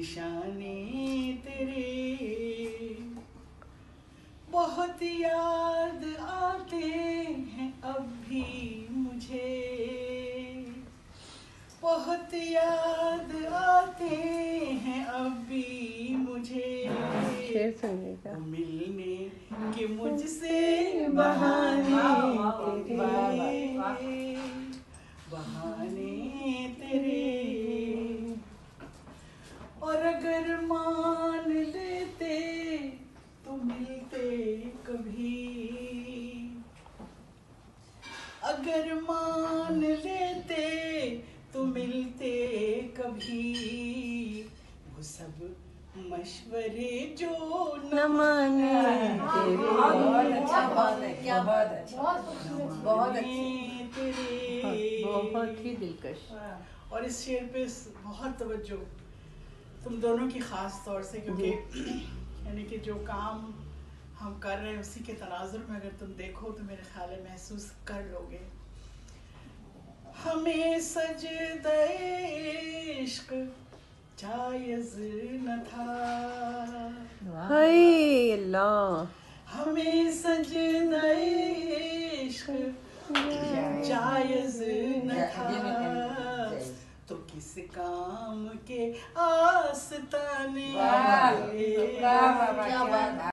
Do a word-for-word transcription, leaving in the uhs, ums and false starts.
निशाने तेरे बहुत याद आते हैं अब भी मुझे, बहुत याद आते हैं अब भी मुझे। वो मिलने के मुझसे बहाने तेरे, बहाने तेरे। और अगर मान लेते तो मिलते कभी, अगर मान लेते तो मिलते कभी। वो सब मशवरे जो न माने तेरे, बहुत अच्छा, बहुत है, क्या बात है, बहुत अच्छी तेरे, बहुत ही दिलकश। और इस शेर पे बहुत तवज्जो तुम दोनों की खास तौर से, क्योंकि यानी कि जो काम हम कर रहे हैं उसी के तनाजुर में अगर तुम देखो तो मेरे ख्याल में महसूस कर लोगे। हमें सजदे इश्क जायज़ न था, हाय अल्लाह, हमें सजदे इश्क जायज़ न था, तो किस काम के आस्ताने। वाह, वाह, वाह, क्या बात है।